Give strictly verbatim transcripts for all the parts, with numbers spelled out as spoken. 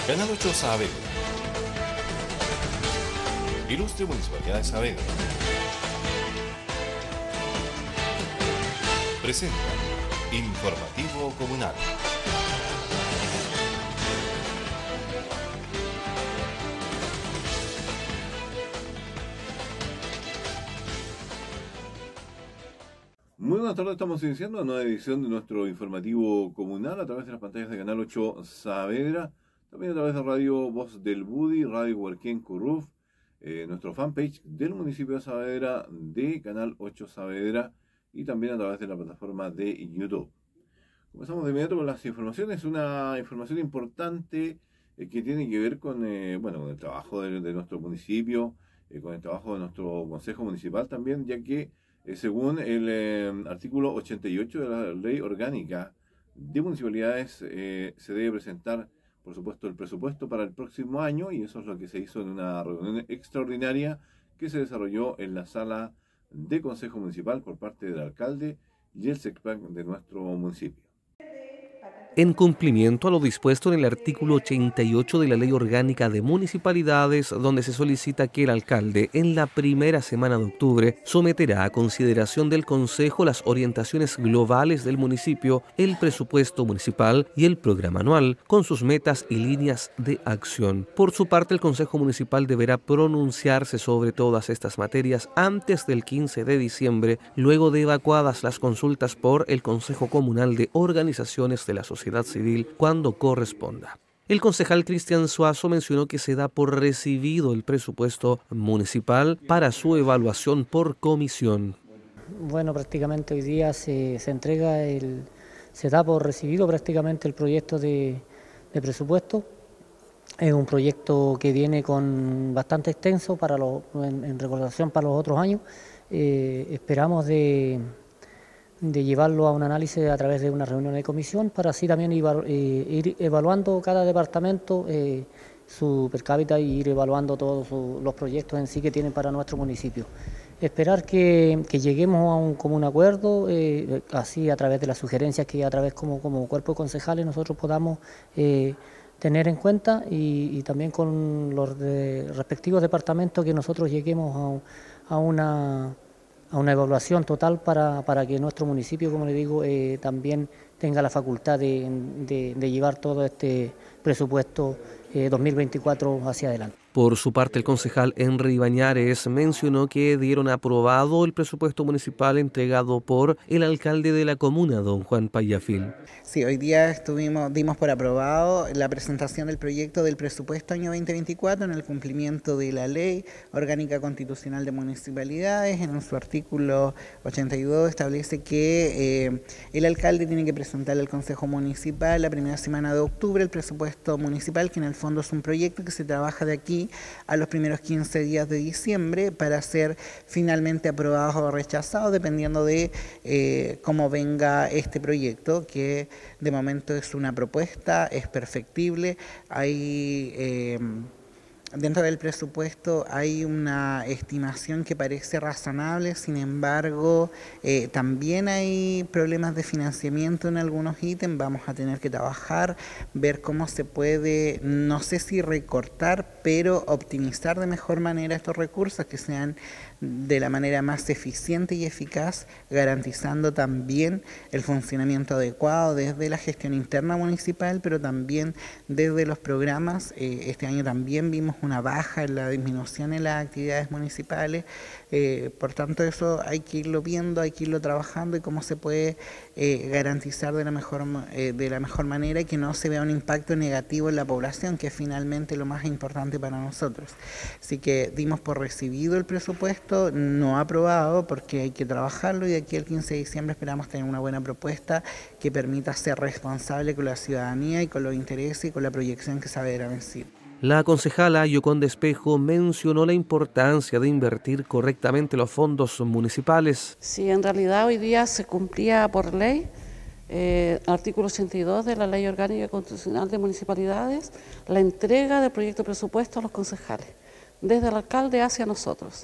Canal ocho Saavedra. Ilustre Municipalidad de Saavedra. Presenta Informativo Comunal. Muy buenas tardes, estamos iniciando una nueva edición de nuestro informativo comunal a través de las pantallas de Canal ocho Saavedra, también a través de Radio Voz del Budi, Radio Huarquén Curruf, eh, nuestro fanpage del municipio de Saavedra, de Canal ocho Saavedra y también a través de la plataforma de YouTube. Comenzamos de inmediato con las informaciones, una información importante eh, que tiene que ver con, eh, bueno, con el trabajo de, de nuestro municipio, eh, con el trabajo de nuestro consejo municipal también, ya que Eh, según el eh, artículo ochenta y ocho de la Ley Orgánica de Municipalidades, eh, se debe presentar, por supuesto, el presupuesto para el próximo año, y eso es lo que se hizo en una reunión extraordinaria que se desarrolló en la sala de Consejo Municipal por parte del alcalde y el SECPAC de nuestro municipio. En cumplimiento a lo dispuesto en el artículo ochenta y ocho de la Ley Orgánica de Municipalidades, donde se solicita que el alcalde en la primera semana de octubre someterá a consideración del Consejo las orientaciones globales del municipio, el presupuesto municipal y el programa anual, con sus metas y líneas de acción. Por su parte, el Consejo Municipal deberá pronunciarse sobre todas estas materias antes del quince de diciembre, luego de evacuadas las consultas por el Consejo Comunal de Organizaciones de la Sociedad Civil cuando corresponda. El concejal Cristian Suazo mencionó que se da por recibido el presupuesto municipal para su evaluación por comisión. Bueno, prácticamente hoy día se, se entrega, el, se da por recibido prácticamente el proyecto de, de presupuesto. Es un proyecto que viene con bastante extenso para lo, en, en recordación para los otros años. Eh, esperamos de... de llevarlo a un análisis a través de una reunión de comisión para así también ir, eh, ir evaluando cada departamento eh, su per cápita y ir evaluando todos su, los proyectos en sí que tienen para nuestro municipio. Esperar que, que lleguemos a un común acuerdo, eh, así a través de las sugerencias que a través como, como cuerpo de concejales nosotros podamos eh, tener en cuenta y, y también con los de respectivos departamentos que nosotros lleguemos a, a una... a una evaluación total para, para que nuestro municipio, como le digo, eh, también tenga la facultad de, de, de llevar todo este presupuesto eh, dos mil veinticuatro hacia adelante. Por su parte, el concejal Henry Bañares mencionó que dieron aprobado el presupuesto municipal entregado por el alcalde de la comuna, don Juan Payafil. Sí, hoy día estuvimos, dimos por aprobado la presentación del proyecto del presupuesto año veinte veinticuatro en el cumplimiento de la Ley Orgánica Constitucional de Municipalidades. En su artículo ochenta y dos establece que eh, el alcalde tiene que presentar al Consejo Municipal la primera semana de octubre el presupuesto municipal, que en el fondo es un proyecto que se trabaja de aquí a los primeros quince días de diciembre para ser finalmente aprobados o rechazados dependiendo de eh, cómo venga este proyecto, que de momento es una propuesta, es perfectible. Hay eh, dentro del presupuesto hay una estimación que parece razonable, sin embargo eh, también hay problemas de financiamiento en algunos ítems. Vamos a tener que trabajar, ver cómo se puede, no sé si recortar, pero optimizar de mejor manera estos recursos, que sean de la manera más eficiente y eficaz, garantizando también el funcionamiento adecuado desde la gestión interna municipal, pero también desde los programas. Eh, este año también vimos una baja en la disminución en las actividades municipales, eh, por tanto eso hay que irlo viendo, hay que irlo trabajando y cómo se puede eh, garantizar de la mejor eh, de la mejor manera y que no se vea un impacto negativo en la población, que es finalmente lo más importante para nosotros. Así que dimos por recibido el presupuesto, no aprobado, porque hay que trabajarlo, y de aquí al quince de diciembre esperamos tener una buena propuesta que permita ser responsable con la ciudadanía y con los intereses y con la proyección que Saavedra vencido. La concejala Yoconda Espejo mencionó la importancia de invertir correctamente los fondos municipales. Sí, en realidad hoy día se cumplía por ley, eh, artículo ochenta y dos de la Ley Orgánica Constitucional de Municipalidades, la entrega del proyecto de presupuesto a los concejales, desde el alcalde hacia nosotros.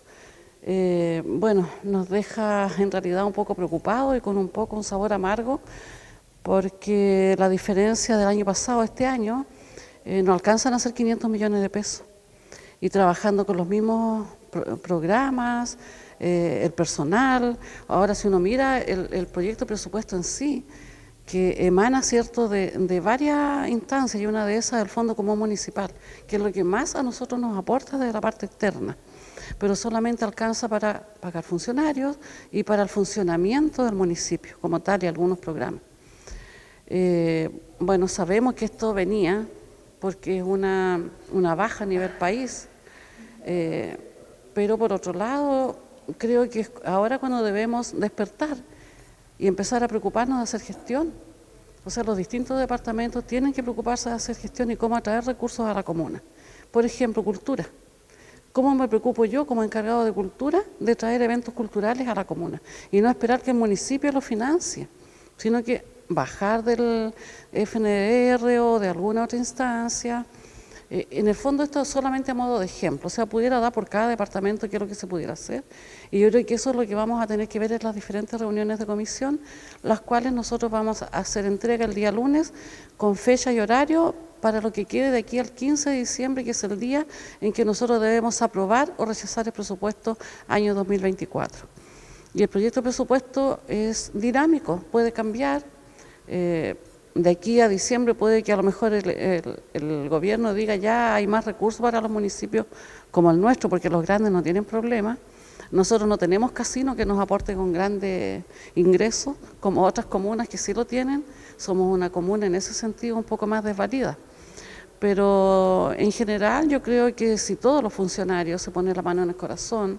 Eh, bueno, nos deja en realidad un poco preocupados y con un poco un sabor amargo, porque la diferencia del año pasado a este año eh, no alcanzan a ser quinientos millones de pesos. Y trabajando con los mismos pro programas, eh, el personal. Ahora, si uno mira el, el proyecto de presupuesto en sí, que emana, ¿cierto?, de, de varias instancias, y una de esas el Fondo Común Municipal, que es lo que más a nosotros nos aporta desde la parte externa, pero solamente alcanza para pagar funcionarios y para el funcionamiento del municipio como tal y algunos programas. Eh, bueno, sabemos que esto venía porque es una, una baja a nivel país, eh, pero por otro lado creo que ahora cuando debemos despertar y empezar a preocuparnos de hacer gestión. O sea, los distintos departamentos tienen que preocuparse de hacer gestión y cómo atraer recursos a la comuna. Por ejemplo, cultura. ¿Cómo me preocupo yo como encargado de cultura de traer eventos culturales a la comuna? Y no esperar que el municipio lo financie, sino que bajar del F N D R o de alguna otra instancia. Eh, en el fondo esto es solamente a modo de ejemplo, o sea, pudiera dar por cada departamento qué es lo que se pudiera hacer, y yo creo que eso es lo que vamos a tener que ver en las diferentes reuniones de comisión, las cuales nosotros vamos a hacer entrega el día lunes con fecha y horario para lo que quede de aquí al quince de diciembre, que es el día en que nosotros debemos aprobar o rechazar el presupuesto año dos mil veinticuatro. Y el proyecto de presupuesto es dinámico, puede cambiar. Eh, De aquí a diciembre puede que a lo mejor el, el, el gobierno diga ya hay más recursos para los municipios como el nuestro, porque los grandes no tienen problemas. Nosotros no tenemos casinos que nos aporten con grandes ingresos, como otras comunas que sí lo tienen. Somos una comuna en ese sentido un poco más desvalida. Pero en general yo creo que si todos los funcionarios se ponen la mano en el corazón,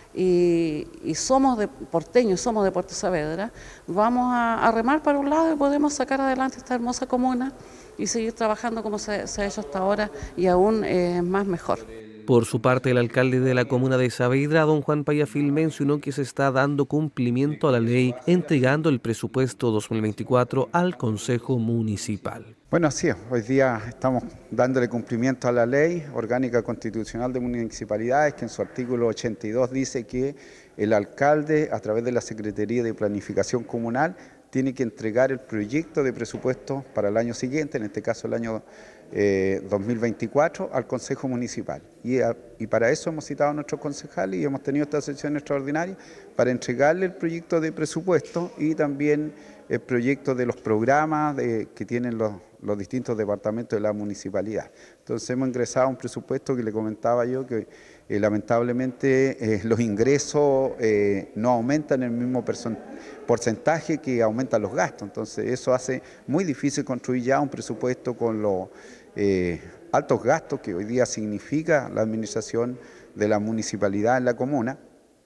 Y, y somos de porteños, somos de Puerto Saavedra, vamos a, a remar para un lado y podemos sacar adelante esta hermosa comuna y seguir trabajando como se, se ha hecho hasta ahora y aún eh, más mejor. Por su parte, el alcalde de la comuna de Saavedra, don Juan Payafil, mencionó que se está dando cumplimiento a la ley, entregando el presupuesto dos mil veinticuatro al Consejo Municipal. Bueno, así es. Hoy día estamos dándole cumplimiento a la Ley Orgánica Constitucional de Municipalidades, que en su artículo ochenta y dos dice que el alcalde, a través de la Secretaría de Planificación Comunal, tiene que entregar el proyecto de presupuesto para el año siguiente, en este caso el año eh, dos mil veinticuatro, al Consejo Municipal. Y, a, y para eso hemos citado a nuestros concejales y hemos tenido esta sesión extraordinaria para entregarle el proyecto de presupuesto y también el proyecto de los programas de, que tienen los, los distintos departamentos de la municipalidad. Entonces hemos ingresado a un presupuesto que le comentaba yo que eh, lamentablemente eh, los ingresos eh, no aumentan el mismo porcentaje que aumentan los gastos. Entonces eso hace muy difícil construir ya un presupuesto con los eh, altos gastos que hoy día significa la administración de la municipalidad en la comuna.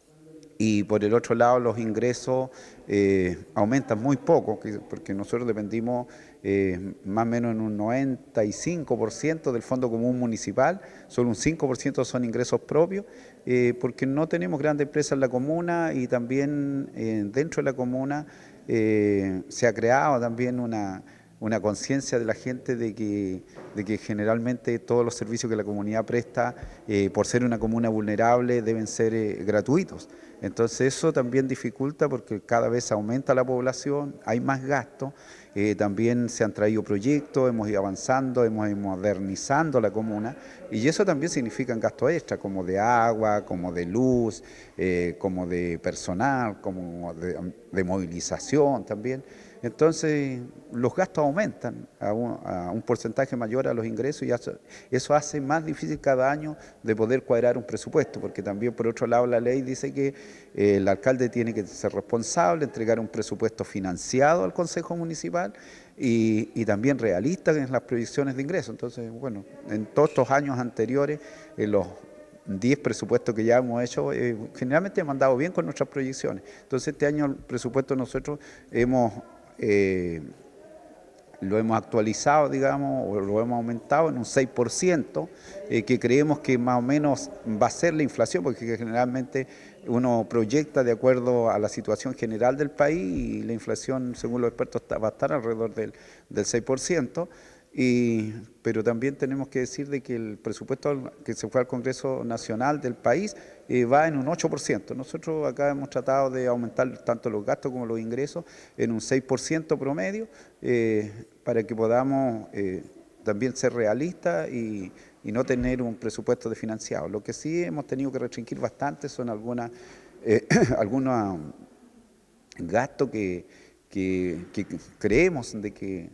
Y por el otro lado los ingresos eh, aumentan muy poco, porque nosotros dependimos eh, más o menos en un noventa y cinco por ciento del Fondo Común Municipal, solo un cinco por ciento son ingresos propios, eh, porque no tenemos grandes empresas en la comuna y también eh, dentro de la comuna eh, se ha creado también una... una conciencia de la gente de que, de que generalmente todos los servicios que la comunidad presta, eh, por ser una comuna vulnerable, deben ser eh, gratuitos. Entonces eso también dificulta porque cada vez aumenta la población, hay más gastos, eh, también se han traído proyectos, hemos ido avanzando, hemos ido modernizando la comuna y eso también significa gastos extra, como de agua, como de luz, eh, como de personal, como de, de movilización también. Entonces los gastos aumentan a un, a un porcentaje mayor a los ingresos y eso, eso hace más difícil cada año de poder cuadrar un presupuesto, porque también por otro lado la ley dice que eh, el alcalde tiene que ser responsable, entregar un presupuesto financiado al Consejo Municipal y, y también realista en las proyecciones de ingresos. Entonces, bueno, en todos estos años anteriores, en los diez presupuestos que ya hemos hecho, eh, generalmente hemos andado bien con nuestras proyecciones. Entonces este año el presupuesto nosotros hemos... Eh, lo hemos actualizado, digamos, o lo hemos aumentado en un seis por ciento, eh, que creemos que más o menos va a ser la inflación, porque generalmente uno proyecta de acuerdo a la situación general del país y la inflación, según los expertos, va a estar alrededor del, del seis por ciento. Y, pero también tenemos que decir de que el presupuesto que se fue al Congreso Nacional del país eh, va en un ocho por ciento. Nosotros acá hemos tratado de aumentar tanto los gastos como los ingresos en un seis por ciento promedio eh, para que podamos eh, también ser realista y, y no tener un presupuesto desfinanciado. Lo que sí hemos tenido que restringir bastante son algunas, eh, algunos gastos que, que, que creemos de que,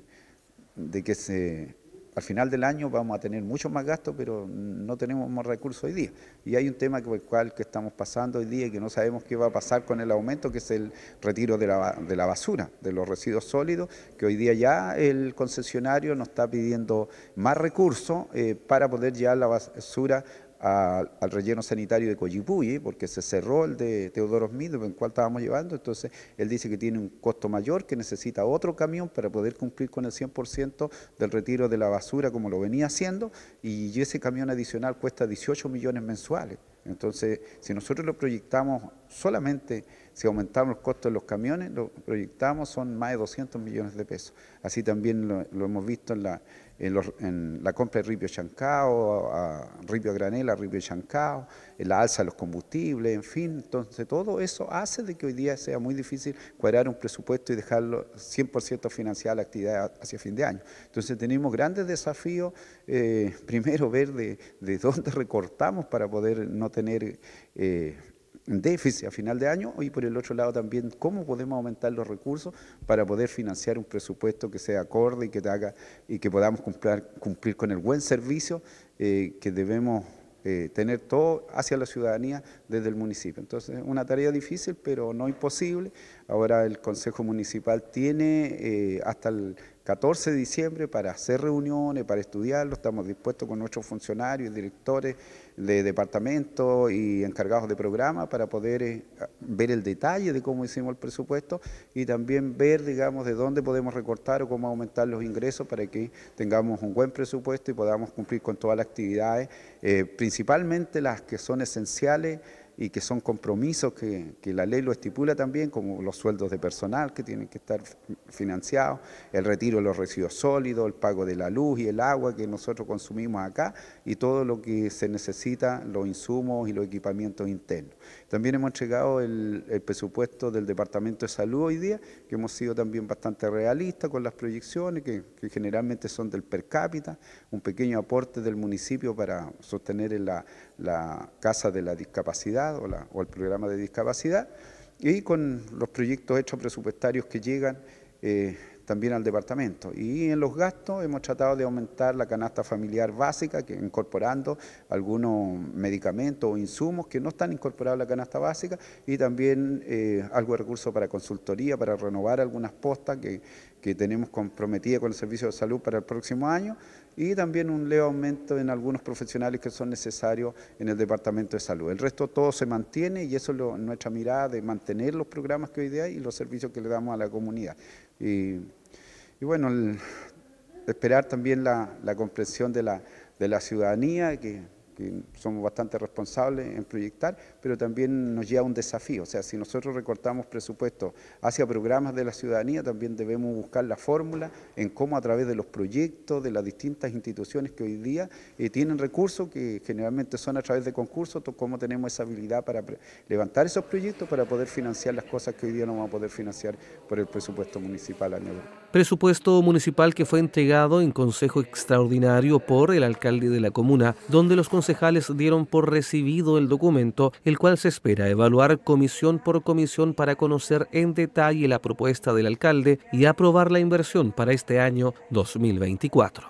de que se... Al final del año vamos a tener muchos más gastos, pero no tenemos más recursos hoy día. Y hay un tema por el cual que estamos pasando hoy día y que no sabemos qué va a pasar con el aumento, que es el retiro de la, de la basura, de los residuos sólidos, que hoy día ya el concesionario nos está pidiendo más recursos eh, para poder llevar la basura A, al relleno sanitario de Coyipulli, porque se cerró el de Teodoro Smith, en el cual estábamos llevando. Entonces él dice que tiene un costo mayor, que necesita otro camión para poder cumplir con el cien por ciento del retiro de la basura como lo venía haciendo, y ese camión adicional cuesta dieciocho millones mensuales. Entonces, si nosotros lo proyectamos solamente, si aumentamos los costos de los camiones, lo proyectamos son más de doscientos millones de pesos. Así también lo, lo hemos visto en la, en, los, en la compra de ripio chancao, a, a ripio a granel, a ripio chancao, en la alza de los combustibles, en fin. Entonces, todo eso hace de que hoy día sea muy difícil cuadrar un presupuesto y dejarlo cien por ciento financiada la actividad hacia fin de año. Entonces, tenemos grandes desafíos. Eh, primero, ver de, de dónde recortamos para poder no tener eh, déficit a final de año, y por el otro lado también cómo podemos aumentar los recursos para poder financiar un presupuesto que sea acorde y que, te haga, y que podamos cumplir, cumplir con el buen servicio eh, que debemos eh, tener todo hacia la ciudadanía desde el municipio. Entonces, una tarea difícil, pero no imposible. Ahora el Consejo Municipal tiene eh, hasta el catorce de diciembre para hacer reuniones, para estudiarlo. Estamos dispuestos con nuestros funcionarios, directores de departamento y encargados de programa para poder eh, ver el detalle de cómo hicimos el presupuesto y también ver, digamos, de dónde podemos recortar o cómo aumentar los ingresos para que tengamos un buen presupuesto y podamos cumplir con todas las actividades, eh, principalmente las que son esenciales y que son compromisos que, que la ley lo estipula también, como los sueldos de personal que tienen que estar financiados, el retiro de los residuos sólidos, el pago de la luz y el agua que nosotros consumimos acá y todo lo que se necesita, los insumos y los equipamientos internos. También hemos entregado el, el presupuesto del Departamento de Salud hoy día, que hemos sido también bastante realistas con las proyecciones, que, que generalmente son del per cápita, un pequeño aporte del municipio para sostener la, la Casa de la Discapacidad, O, la, o el programa de discapacidad, y con los proyectos hechos presupuestarios que llegan eh, también al departamento. Y en los gastos hemos tratado de aumentar la canasta familiar básica, que incorporando algunos medicamentos o insumos que no están incorporados a la canasta básica, y también eh, algo de recursos para consultoría, para renovar algunas postas que, que tenemos comprometidas con el Servicio de Salud para el próximo año, y también un leve aumento en algunos profesionales que son necesarios en el Departamento de Salud. El resto todo se mantiene y eso es lo, nuestra mirada de mantener los programas que hoy día hay y los servicios que le damos a la comunidad. Y, y bueno, el, esperar también la, la comprensión de la, de la ciudadanía, que, que somos bastante responsables en proyectar, pero también nos lleva un desafío. O sea, si nosotros recortamos presupuestos hacia programas de la ciudadanía, también debemos buscar la fórmula en cómo a través de los proyectos de las distintas instituciones que hoy día eh, tienen recursos, que generalmente son a través de concursos, cómo tenemos esa habilidad para levantar esos proyectos para poder financiar las cosas que hoy día no vamos a poder financiar por el presupuesto municipal anual. Presupuesto municipal que fue entregado en consejo extraordinario por el alcalde de la comuna, donde los concejales dieron por recibido el documento, el cual se espera evaluar comisión por comisión para conocer en detalle la propuesta del alcalde y aprobar la inversión para este año dos mil veinticuatro.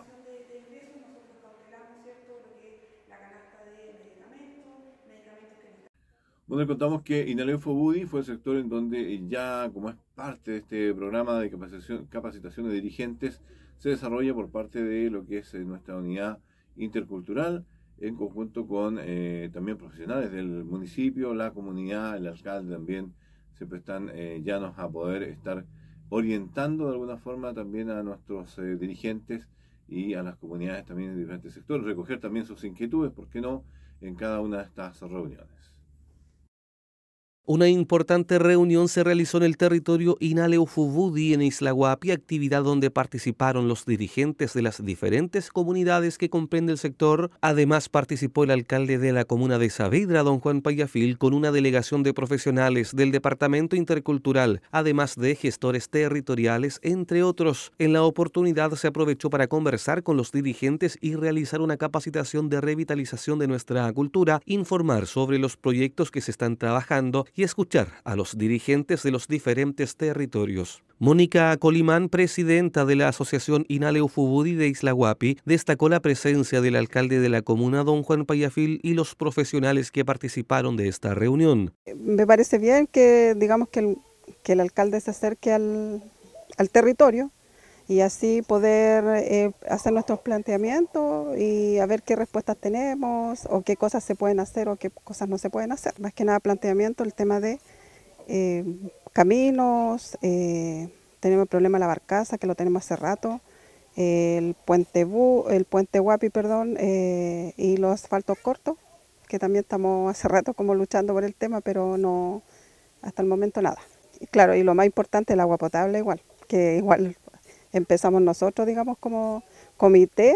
Bueno, le contamos que Inalefo Budi fue el sector en donde ya, como es parte de este programa de capacitación, capacitación de dirigentes, se desarrolla por parte de lo que es nuestra unidad intercultural, en conjunto con eh, también profesionales del municipio, la comunidad, el alcalde también, siempre están eh, llanos a poder estar orientando de alguna forma también a nuestros eh, dirigentes y a las comunidades también en diferentes sectores, recoger también sus inquietudes, ¿por qué no?, en cada una de estas reuniones. Una importante reunión se realizó en el territorio Inaleufuvudi en Isla Huapi, actividad donde participaron los dirigentes de las diferentes comunidades que comprende el sector. Además participó el alcalde de la comuna de Saavedra, don Juan Payafil, con una delegación de profesionales del Departamento Intercultural, además de gestores territoriales, entre otros. En la oportunidad se aprovechó para conversar con los dirigentes y realizar una capacitación de revitalización de nuestra cultura, informar sobre los proyectos que se están trabajando y escuchar a los dirigentes de los diferentes territorios. Mónica Colimán, presidenta de la Asociación Inaleufuvudi de Isla Huapi, destacó la presencia del alcalde de la comuna, don Juan Payafil, y los profesionales que participaron de esta reunión. Me parece bien que, digamos, que el, que el alcalde se acerque al, al territorio y así poder eh, hacer nuestros planteamientos y a ver qué respuestas tenemos o qué cosas se pueden hacer o qué cosas no se pueden hacer. Más que nada planteamiento, el tema de eh, caminos, eh, tenemos el problema de la barcaza, que lo tenemos hace rato, eh, el puente Bu, el puente Huapi, perdón, eh, y los asfaltos cortos, que también estamos hace rato como luchando por el tema, pero no, hasta el momento nada. Y claro, y lo más importante, el agua potable igual, que igual empezamos nosotros, digamos, como comité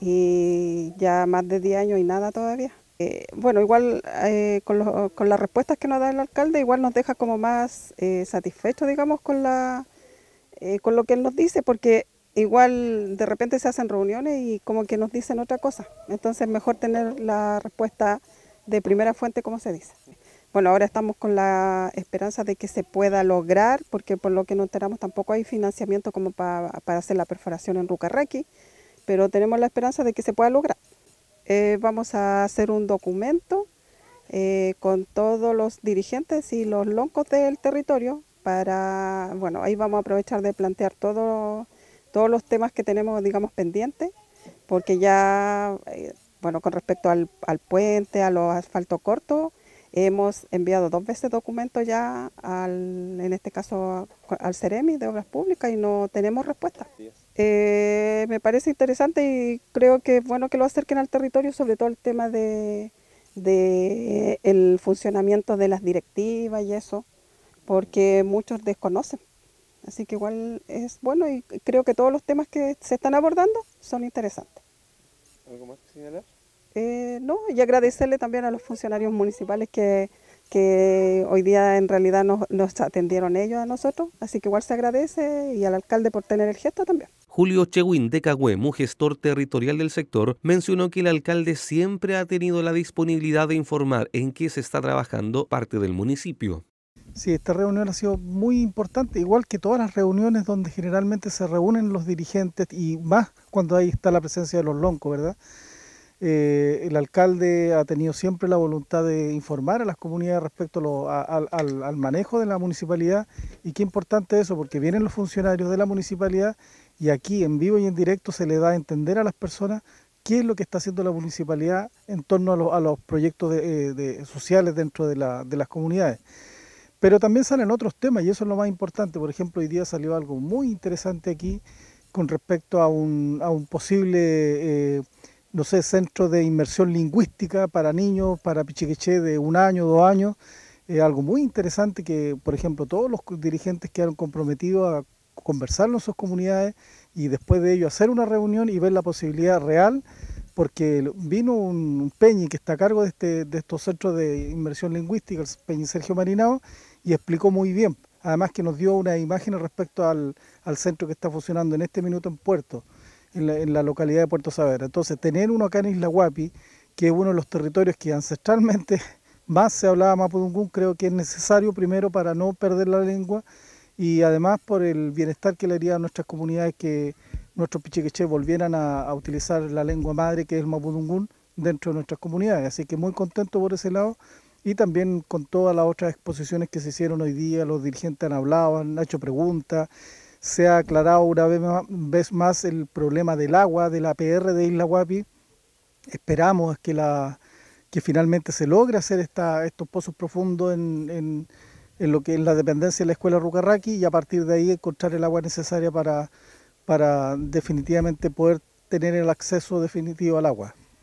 y ya más de diez años y nada todavía. Eh, bueno, igual eh, con, lo, con las respuestas que nos da el alcalde, igual nos deja como más eh, satisfechos, digamos, con, la, eh, con lo que él nos dice, porque igual de repente se hacen reuniones y como que nos dicen otra cosa. Entonces mejor tener la respuesta de primera fuente, como se dice. Bueno, ahora estamos con la esperanza de que se pueda lograr, porque por lo que nos enteramos tampoco hay financiamiento como para, para hacer la perforación en Rucarraqui, pero tenemos la esperanza de que se pueda lograr. Eh, vamos a hacer un documento eh, con todos los dirigentes y los loncos del territorio para, bueno, ahí vamos a aprovechar de plantear todo, todos los temas que tenemos, digamos, pendientes, porque ya, eh, bueno, con respecto al, al puente, a los asfaltos cortos, hemos enviado dos veces documentos ya, al, en este caso al Ceremi de Obras Públicas, y no tenemos respuesta. Eh, me parece interesante y creo que es bueno que lo acerquen al territorio, sobre todo el tema de, de el funcionamiento de las directivas y eso, porque muchos desconocen. Así que igual es bueno y creo que todos los temas que se están abordando son interesantes. ¿Algo más que señalar? Eh, no, y agradecerle también a los funcionarios municipales que, que hoy día en realidad nos, nos atendieron ellos a nosotros, así que igual se agradece, y al alcalde por tener el gesto también. Julio Chewin de Cagüemo, gestor territorial del sector, mencionó que el alcalde siempre ha tenido la disponibilidad de informar en qué se está trabajando parte del municipio. Sí, esta reunión ha sido muy importante, igual que todas las reuniones donde generalmente se reúnen los dirigentes y más cuando ahí está la presencia de los loncos, ¿verdad? Eh, el alcalde ha tenido siempre la voluntad de informar a las comunidades respecto a lo, a, al, al manejo de la municipalidad, y qué importante eso, porque vienen los funcionarios de la municipalidad y aquí en vivo y en directo se le da a entender a las personas qué es lo que está haciendo la municipalidad en torno a, lo, a los proyectos de, de, sociales dentro de, la, de las comunidades. Pero también salen otros temas y eso es lo más importante. Por ejemplo, hoy día salió algo muy interesante aquí con respecto a un, a un posible... Eh, no sé, centro de inmersión lingüística para niños, para pichiqueché de un año, dos años, eh, algo muy interesante que, por ejemplo, todos los dirigentes quedaron comprometidos a conversar en sus comunidades y después de ello hacer una reunión y ver la posibilidad real, porque vino un, un Peñi que está a cargo de, este, de estos centros de inmersión lingüística, el Peñi Sergio Marinao, y explicó muy bien, además que nos dio unas imágenes respecto al, al centro que está funcionando en este minuto en Puerto, En la, en la localidad de Puerto Saavedra. Entonces, tener uno acá en Isla Huapi, que es uno de los territorios que ancestralmente más se hablaba mapudungún, creo que es necesario primero para no perder la lengua y además por el bienestar que le haría a nuestras comunidades que nuestros pichiqueché volvieran a, a utilizar la lengua madre, que es el mapudungún, dentro de nuestras comunidades. Así que muy contento por ese lado, y también con todas las otras exposiciones que se hicieron hoy día, los dirigentes han hablado, han hecho preguntas. Se ha aclarado una vez más el problema del agua de la P R de Isla Huapi. Esperamos que, la, que finalmente se logre hacer esta, estos pozos profundos en, en, en lo que es la dependencia de la escuela Rucarraqui, y a partir de ahí encontrar el agua necesaria para, para definitivamente poder tener el acceso definitivo al agua.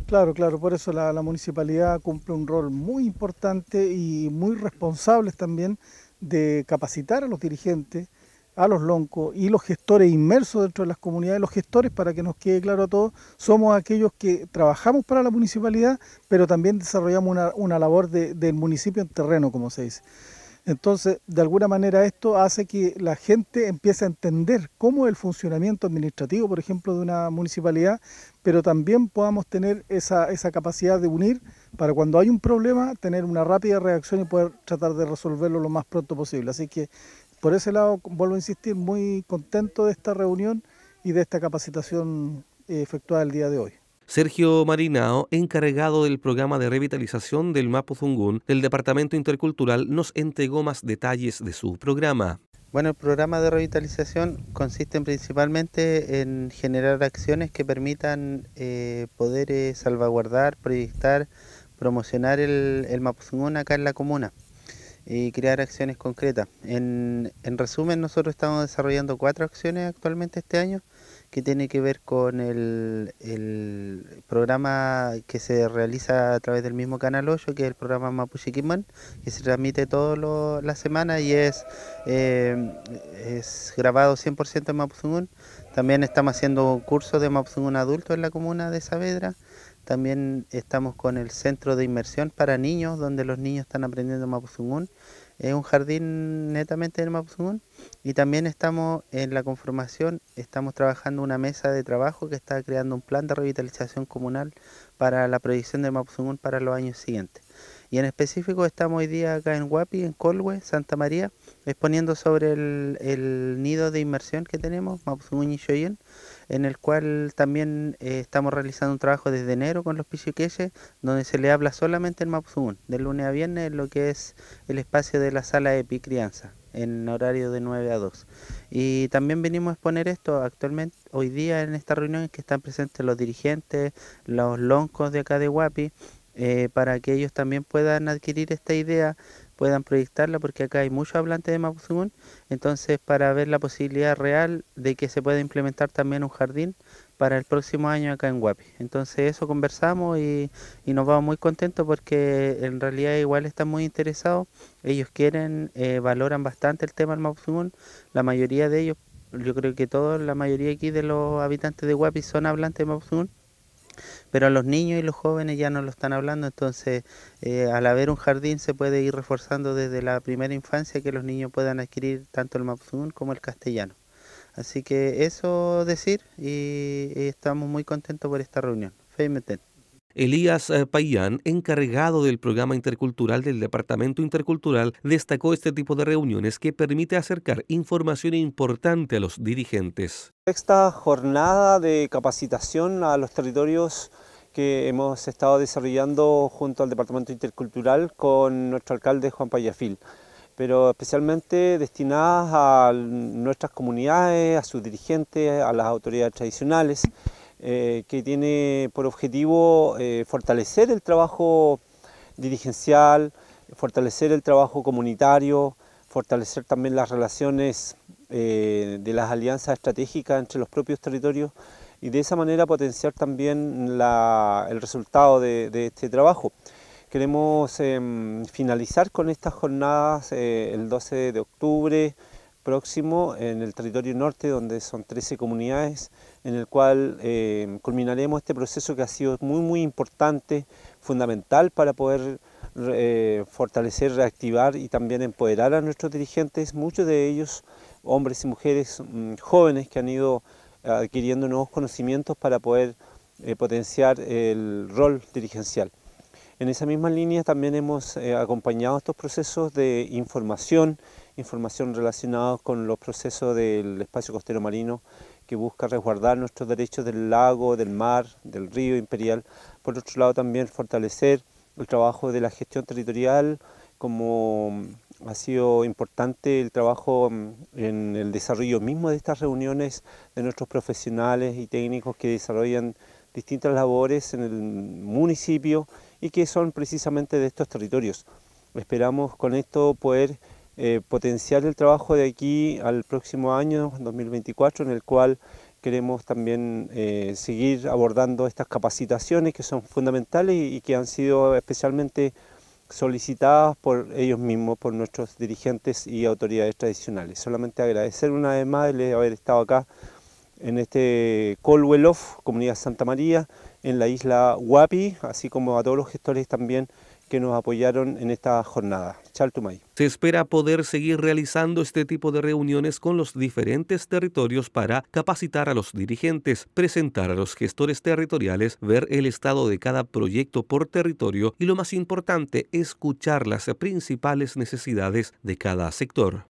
Claro, claro, por eso la, la municipalidad cumple un rol muy importante y muy responsable también de capacitar a los dirigentes, a los loncos y los gestores inmersos dentro de las comunidades. Los gestores, para que nos quede claro a todos, somos aquellos que trabajamos para la municipalidad, pero también desarrollamos una, una labor de, del municipio en terreno, como se dice. Entonces, de alguna manera esto hace que la gente empiece a entender cómo es el funcionamiento administrativo, por ejemplo, de una municipalidad, pero también podamos tener esa, esa capacidad de unir para cuando hay un problema, tener una rápida reacción y poder tratar de resolverlo lo más pronto posible. Así que, por ese lado, vuelvo a insistir, muy contento de esta reunión y de esta capacitación eh, efectuada el día de hoy. Sergio Marinao, encargado del programa de revitalización del Mapudungun del Departamento Intercultural, nos entregó más detalles de su programa. Bueno, el programa de revitalización consiste principalmente en generar acciones que permitan eh, poder eh, salvaguardar, proyectar, promocionar el, el Mapudungun acá en la comuna y crear acciones concretas. En, en resumen, nosotros estamos desarrollando cuatro acciones actualmente este año, que tiene que ver con el, el programa que se realiza a través del mismo Canal ocho, que es el programa Mapuche Quimán, que se transmite toda la semana y es, eh, es grabado cien por ciento en Mapudungun. También estamos haciendo cursos de Mapudungun adulto en la comuna de Saavedra. También estamos con el centro de inmersión para niños, donde los niños están aprendiendo Mapudungun. Es un jardín netamente del Mapudungun. Y también estamos en la conformación, estamos trabajando una mesa de trabajo que está creando un plan de revitalización comunal para la proyección del Mapudungun para los años siguientes. Y en específico estamos hoy día acá en Huapi, en Colhue, Santa María, exponiendo sobre el, el nido de inmersión que tenemos, Mapudungun y Xoyen, en el cual también eh, estamos realizando un trabajo desde enero con los pichiqueches, donde se le habla solamente el Mapudungun, de lunes a viernes, en lo que es el espacio de la sala de Epicrianza, en horario de nueve a dos. Y también venimos a exponer esto actualmente, hoy día en esta reunión en que están presentes los dirigentes, los loncos de acá de Huapi, eh, para que ellos también puedan adquirir esta idea, puedan proyectarla, porque acá hay muchos hablantes de Mapudungun, entonces para ver la posibilidad real de que se pueda implementar también un jardín para el próximo año acá en Huapi. Entonces eso conversamos y, y nos vamos muy contentos porque en realidad igual están muy interesados, ellos quieren, eh, valoran bastante el tema del Mapudungun, la mayoría de ellos, yo creo que todos, la mayoría aquí de los habitantes de Huapi son hablantes de Mapudungun, pero a los niños y los jóvenes ya no lo están hablando, entonces eh, al haber un jardín se puede ir reforzando desde la primera infancia que los niños puedan adquirir tanto el Mapudungun como el castellano. Así que eso decir y, y estamos muy contentos por esta reunión. Feimeten. Elías Payán, encargado del programa intercultural del Departamento Intercultural, destacó este tipo de reuniones que permite acercar información importante a los dirigentes. Esta jornada de capacitación a los territorios que hemos estado desarrollando junto al Departamento Intercultural con nuestro alcalde Juan Payafil, pero especialmente destinadas a nuestras comunidades, a sus dirigentes, a las autoridades tradicionales, Eh, que tiene por objetivo eh, fortalecer el trabajo dirigencial, fortalecer el trabajo comunitario, fortalecer también las relaciones eh, de las alianzas estratégicas entre los propios territorios y de esa manera potenciar también la, el resultado de, de este trabajo. Queremos eh, finalizar con estas jornadas eh, el doce de octubre próximo en el territorio norte, donde son trece comunidades, en el cual eh, culminaremos este proceso que ha sido muy muy importante, fundamental para poder eh, fortalecer, reactivar y también empoderar a nuestros dirigentes, muchos de ellos hombres y mujeres mmm, jóvenes que han ido adquiriendo nuevos conocimientos para poder eh, potenciar el rol dirigencial. En esa misma línea también hemos eh, acompañado estos procesos de información, información relacionada con los procesos del espacio costero marino que busca resguardar nuestros derechos del lago, del mar, del río imperial. Por otro lado también fortalecer el trabajo de la gestión territorial, como ha sido importante el trabajo en el desarrollo mismo de estas reuniones de nuestros profesionales y técnicos que desarrollan distintas labores en el municipio y que son precisamente de estos territorios. Esperamos con esto poder eh, potenciar el trabajo de aquí al próximo año, dos mil veinticuatro, en el cual queremos también eh, seguir abordando estas capacitaciones que son fundamentales y, y que han sido especialmente solicitadas por ellos mismos, por nuestros dirigentes y autoridades tradicionales. Solamente agradecer una vez más el haber estado acá en este Colwell-Off, Comunidad Santa María, en la isla Huapi, así como a todos los gestores también que nos apoyaron en esta jornada. Chaltumay. Se espera poder seguir realizando este tipo de reuniones con los diferentes territorios para capacitar a los dirigentes, presentar a los gestores territoriales, ver el estado de cada proyecto por territorio y, lo más importante, escuchar las principales necesidades de cada sector.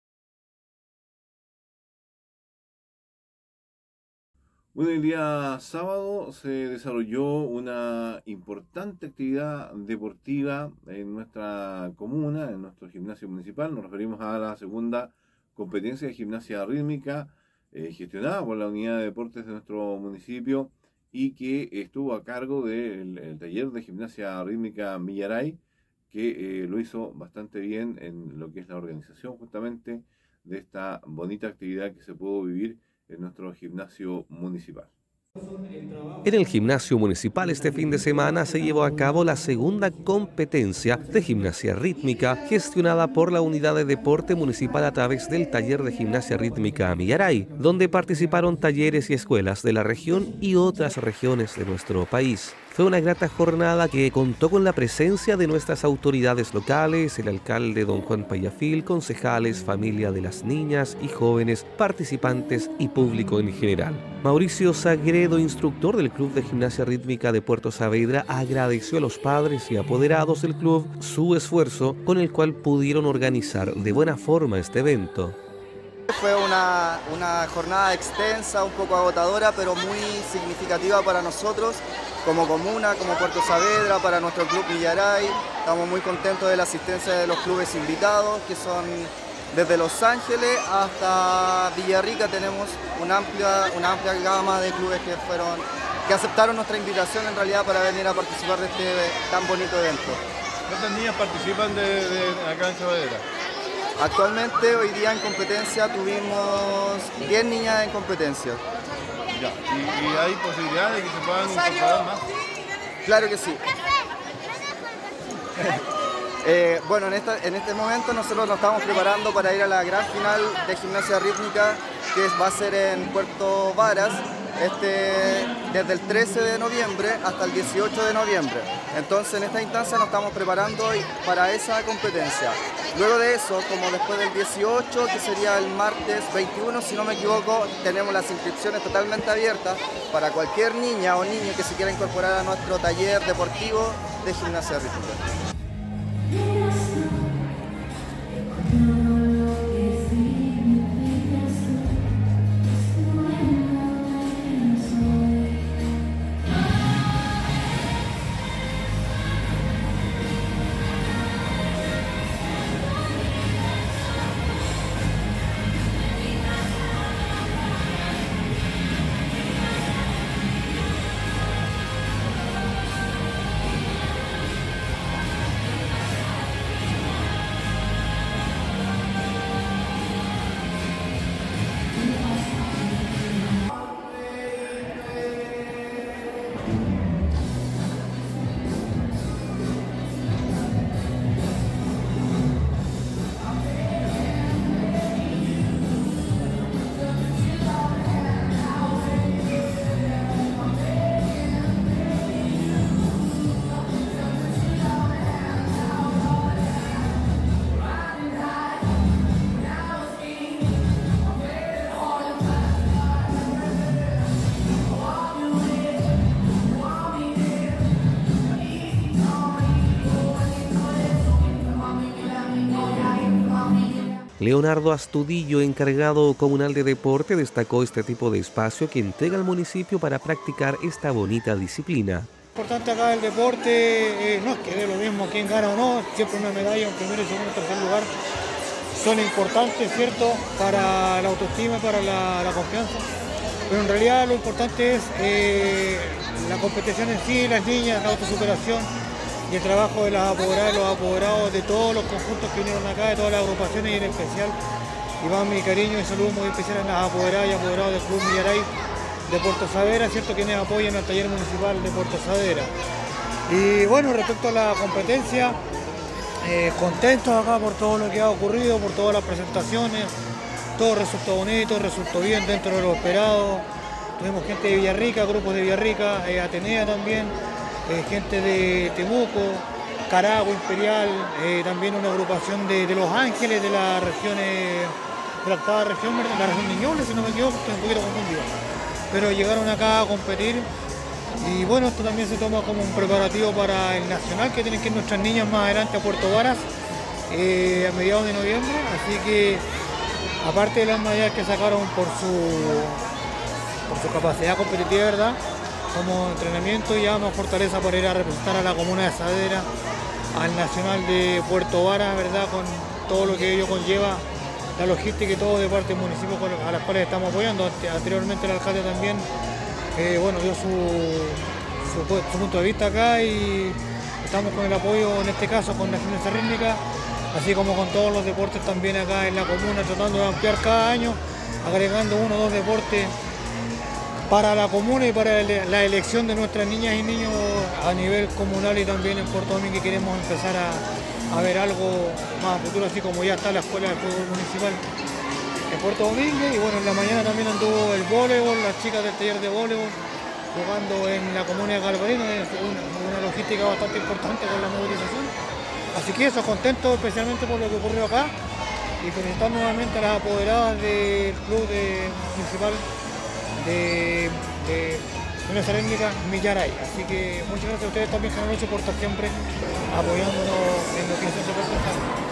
Bueno, el día sábado se desarrolló una importante actividad deportiva en nuestra comuna, en nuestro gimnasio municipal. Nos referimos a la segunda competencia de gimnasia rítmica eh, gestionada por la unidad de deportes de nuestro municipio y que estuvo a cargo del el taller de gimnasia rítmica Millaray, que eh, lo hizo bastante bien en lo que es la organización justamente de esta bonita actividad que se pudo vivir en nuestro gimnasio municipal. En el gimnasio municipal este fin de semana se llevó a cabo la segunda competencia de gimnasia rítmica gestionada por la unidad de deporte municipal a través del taller de gimnasia rítmica Millaray, donde participaron talleres y escuelas de la región y otras regiones de nuestro país. Fue una grata jornada que contó con la presencia de nuestras autoridades locales, el alcalde don Juan Payafil, concejales, familia de las niñas y jóvenes, participantes y público en general. Mauricio Sagredo, instructor del Club de Gimnasia Rítmica de Puerto Saavedra, agradeció a los padres y apoderados del club su esfuerzo con el cual pudieron organizar de buena forma este evento. Fue una, una jornada extensa, un poco agotadora, pero muy significativa para nosotros como comuna, como Puerto Saavedra, para nuestro club Millaray. Estamos muy contentos de la asistencia de los clubes invitados, que son desde Los Ángeles hasta Villarrica. Tenemos una amplia, una amplia gama de clubes que, fueron, que aceptaron nuestra invitación en realidad para venir a participar de este tan bonito evento. ¿Cuántas niñas participan de, de acá en Saavedra? Actualmente, hoy día en competencia, tuvimos diez niñas en competencia. Ya. ¿Y, ¿Y hay posibilidad de que se puedan incorporar más? Claro que sí. eh, bueno, en, esta, en este momento nosotros nos estamos preparando para ir a la gran final de gimnasia rítmica, que va a ser en Puerto Varas, este, desde el trece de noviembre hasta el dieciocho de noviembre. Entonces, en esta instancia nos estamos preparando para esa competencia. Luego de eso, como después del dieciocho, que sería el martes veintiuno, si no me equivoco, tenemos las inscripciones totalmente abiertas para cualquier niña o niño que se quiera incorporar a nuestro taller deportivo de gimnasia rítmica. Leonardo Astudillo, encargado comunal de deporte, destacó este tipo de espacio que entrega al municipio para practicar esta bonita disciplina. Lo importante acá del deporte eh, no es que dé lo mismo quién gana o no, siempre una medalla en primer, segundo y tercer lugar son importantes, ¿cierto?, para la autoestima, para la, la confianza, pero en realidad lo importante es eh, la competición en sí, las niñas, la autosuperación y el trabajo de las apoderadas, los apoderados de todos los conjuntos que vinieron acá, de todas las agrupaciones y en especial, y va mi cariño y saludo muy especial a las apoderadas y apoderados del Club Millaray, de Puerto Saavedra, ¿cierto?, quienes apoyan al taller municipal de Puerto Saavedra. Y bueno, respecto a la competencia, eh, contentos acá por todo lo que ha ocurrido, por todas las presentaciones, todo resultó bonito, resultó bien dentro de lo esperado. Tuvimos gente de Villarrica, grupos de Villarrica, eh, Atenea también, eh, gente de Temuco, Caragua, Imperial, eh, también una agrupación de, de Los Ángeles, de la región, eh, de la octava región, la región Ñuble, si no me equivoco, estoy un poquito confundido. Pero llegaron acá a competir y bueno, esto también se toma como un preparativo para el nacional, que tienen que ir nuestras niñas más adelante a Puerto Varas eh, a mediados de noviembre, así que aparte de las medallas que sacaron por su, por su capacidad competitiva, ¿verdad?, como entrenamiento, ya más fortaleza para ir a representar a la comuna de Saavedra, al nacional de Puerto Varas, ¿verdad?, con todo lo que ello conlleva, la logística y todo de parte del municipio a las cuales estamos apoyando. Anteriormente el alcalde también eh, bueno, dio su, su, su punto de vista acá y estamos con el apoyo, en este caso con la gimnasia rítmica, así como con todos los deportes también acá en la comuna, tratando de ampliar cada año, agregando uno o dos deportes para la comuna y para la elección de nuestras niñas y niños a nivel comunal y también en Puerto Domingo, que queremos empezar a, a ver algo más a futuro, así como ya está la escuela de fútbol municipal en Puerto Domingo. Y bueno, en la mañana también anduvo el voleibol, las chicas del taller de voleibol jugando en la comuna de Galvarino, una, una logística bastante importante con la movilización. Así que eso, contento especialmente por lo que ocurrió acá y felicitar nuevamente a las apoderadas del club de, municipal de, de Gimnasia Rítmica Millaray. Así que muchas gracias a ustedes también, Canal ocho, por estar siempre apoyándonos en lo que es nuestro reportaje.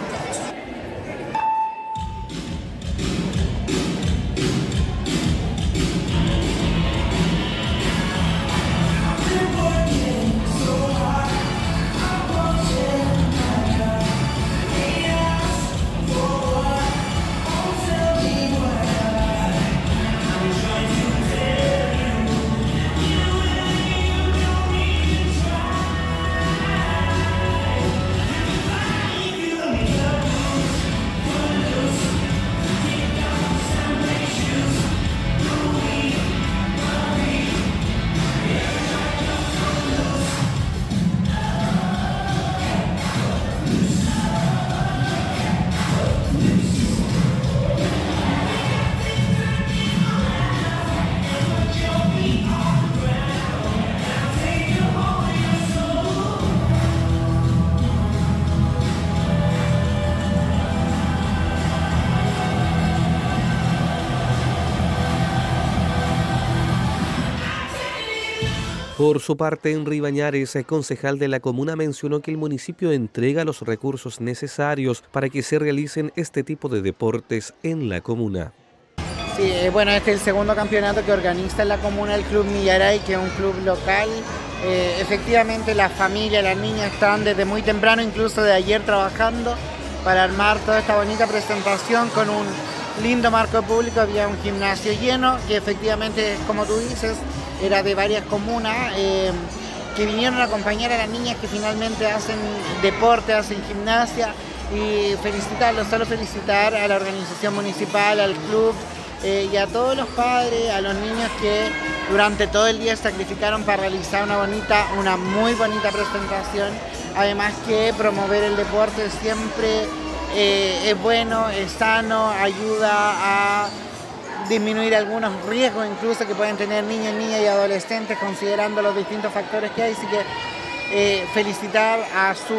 Por su parte, Henry Bañares, concejal de la comuna, mencionó que el municipio entrega los recursos necesarios para que se realicen este tipo de deportes en la comuna. Sí, bueno, este es el segundo campeonato que organiza la comuna el Club Millaray, que es un club local. Eh, efectivamente, las familias, las niñas están desde muy temprano, incluso de ayer, trabajando para armar toda esta bonita presentación con un lindo marco público. Había un gimnasio lleno, que efectivamente, como tú dices, era de varias comunas eh, que vinieron a acompañar a las niñas que finalmente hacen deporte, hacen gimnasia, y felicitarlos, solo felicitar a la organización municipal, al club eh, y a todos los padres, a los niños que durante todo el día sacrificaron para realizar una bonita, una muy bonita presentación. Además que promover el deporte siempre eh, es bueno, es sano, ayuda a disminuir algunos riesgos incluso que pueden tener niños, niñas y adolescentes, considerando los distintos factores que hay. Así que eh, felicitar a su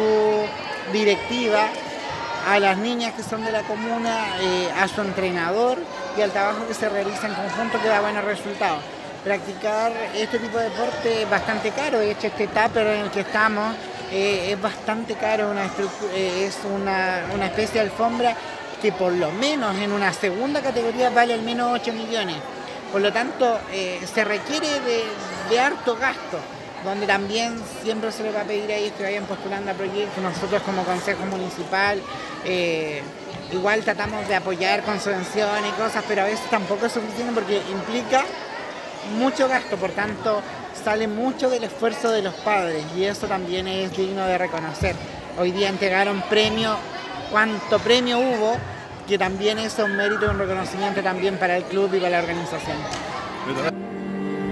directiva, a las niñas que son de la comuna, eh, a su entrenador y al trabajo que se realiza en conjunto, que da buenos resultados. Practicar este tipo de deporte es bastante caro. De hecho, este tupper en el que estamos eh, es bastante caro, una eh, es una, una especie de alfombra que por lo menos en una segunda categoría vale al menos ocho millones. Por lo tanto, eh, se requiere de, de harto gasto, donde también siempre se les va a pedir a ellos que vayan postulando a proyectos. Nosotros como Consejo Municipal eh, igual tratamos de apoyar con subvenciones y cosas, pero a veces tampoco es suficiente porque implica mucho gasto, por tanto sale mucho del esfuerzo de los padres y eso también es digno de reconocer. Hoy día entregaron premio, cuánto premio hubo, que también es un mérito y un reconocimiento también para el club y para la organización.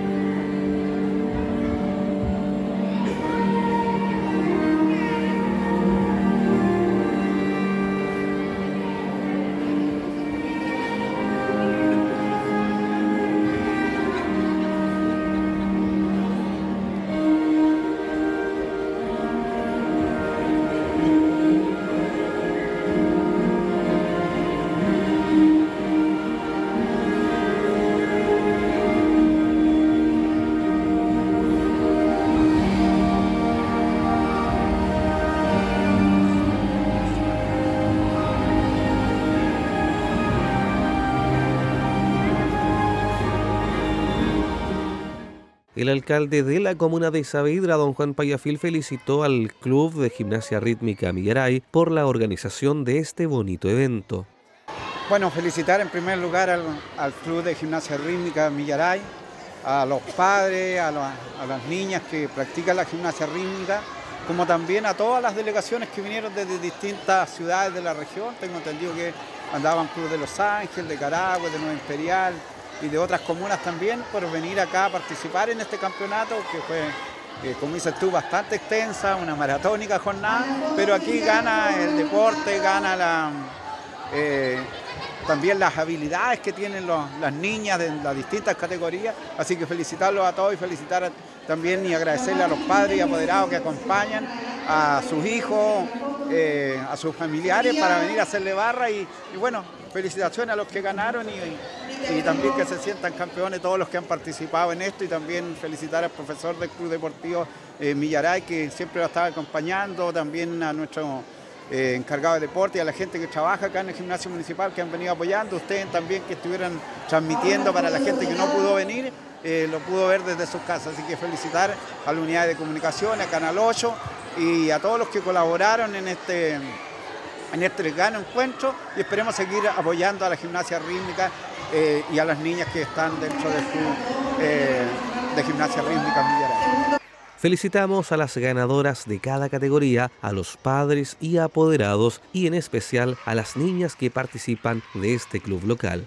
El alcalde de la comuna de Saavedra, don Juan Payafil, felicitó al Club de Gimnasia Rítmica Millaray por la organización de este bonito evento. Bueno, felicitar en primer lugar al, al Club de Gimnasia Rítmica Millaray, a los padres, a, los, a las niñas que practican la gimnasia rítmica, como también a todas las delegaciones que vinieron desde distintas ciudades de la región. Tengo entendido que andaban Club de Los Ángeles, de Carahue, de Nueva Imperial y de otras comunas también, por venir acá a participar en este campeonato que fue, eh, como dices tú, bastante extensa, una maratónica jornada, pero aquí gana el deporte, gana la, eh, también las habilidades que tienen los, las niñas de las distintas categorías, así que felicitarlos a todos y felicitar a, también y agradecerle a los padres y apoderados que acompañan a sus hijos, eh, a sus familiares para venir a hacerle barra y, y bueno, felicitaciones a los que ganaron y, y también que se sientan campeones todos los que han participado en esto y también felicitar al profesor del Club Deportivo eh, Millaray que siempre lo estaba acompañando, también a nuestro eh, encargado de deporte y a la gente que trabaja acá en el gimnasio municipal que han venido apoyando, ustedes también que estuvieran transmitiendo para la gente que no pudo venir. Eh, lo pudo ver desde sus casas, así que felicitar a la unidad de comunicación, a Canal ocho y a todos los que colaboraron en este, en este gran encuentro y esperemos seguir apoyando a la gimnasia rítmica eh, y a las niñas que están dentro del club eh, de gimnasia rítmica Millaray. Felicitamos a las ganadoras de cada categoría, a los padres y apoderados y en especial a las niñas que participan de este club local.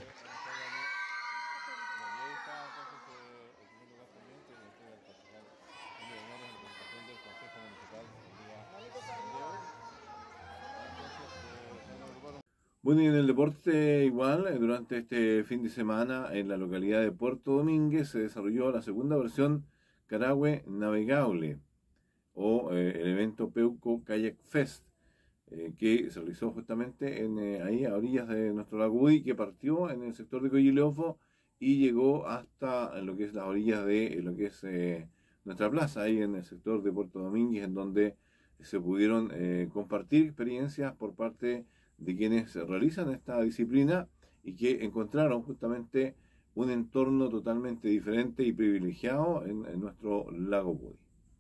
Bueno, y en el deporte igual, durante este fin de semana en la localidad de Puerto Domínguez se desarrolló la segunda versión Carahue Navegable o eh, el evento Peuco Kayak Fest eh, que se realizó justamente en, eh, ahí a orillas de nuestro lago Budi, que partió en el sector de Coyileofo y llegó hasta lo que es las orillas de eh, lo que es eh, nuestra plaza, ahí en el sector de Puerto Domínguez, en donde se pudieron eh, compartir experiencias por parte de quienes realizan esta disciplina y que encontraron justamente un entorno totalmente diferente y privilegiado en, en nuestro lago Budi.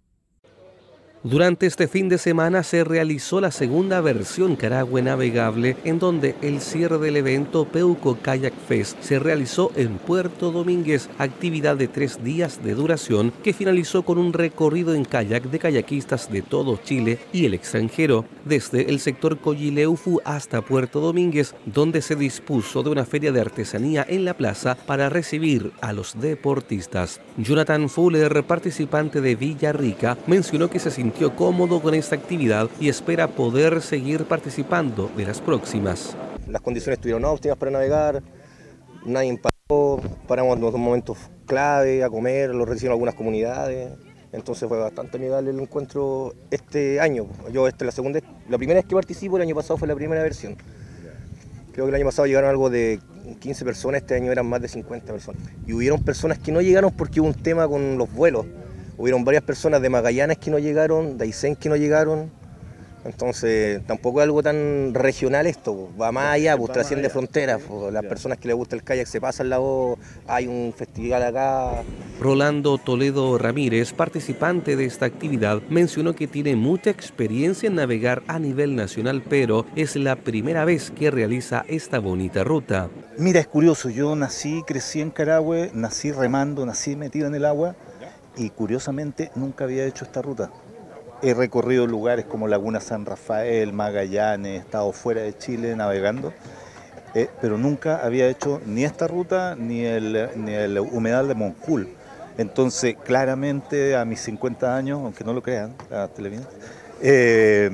Durante este fin de semana se realizó la segunda versión Carahue Navegable, en donde el cierre del evento Peuco Kayak Fest se realizó en Puerto Domínguez, actividad de tres días de duración que finalizó con un recorrido en kayak de kayakistas de todo Chile y el extranjero, desde el sector Coyileufu hasta Puerto Domínguez, donde se dispuso de una feria de artesanía en la plaza para recibir a los deportistas. Jonathan Fuller, participante de Villarrica, mencionó que se sintió cómodo con esta actividad y espera poder seguir participando de las próximas. Las condiciones estuvieron óptimas para navegar, nadie paró, paramos en unos momentos clave a comer, lo recibieron algunas comunidades, entonces fue bastante amigable el encuentro este año. Yo esta es la segunda, la primera vez que participo, el año pasado fue la primera versión. Creo que el año pasado llegaron algo de quince personas, este año eran más de cincuenta personas. Y hubieron personas que no llegaron porque hubo un tema con los vuelos. Hubieron varias personas de Magallanes que no llegaron, de Aysén que no llegaron, entonces tampoco es algo tan regional esto, va más allá, pues trasciende fronteras, pues, las personas que les gusta el kayak se pasan la voz, hay un festival acá. Rolando Toledo Ramírez, participante de esta actividad, mencionó que tiene mucha experiencia en navegar a nivel nacional, pero es la primera vez que realiza esta bonita ruta. Mira, es curioso, yo nací, crecí en Carahue, nací remando, nací metido en el agua, y curiosamente nunca había hecho esta ruta. He recorrido lugares como Laguna San Rafael, Magallanes, he estado fuera de Chile navegando, eh, pero nunca había hecho ni esta ruta ni el, ni el humedal de Moncul. Entonces, claramente a mis cincuenta años, aunque no lo crean, la televisión, eh,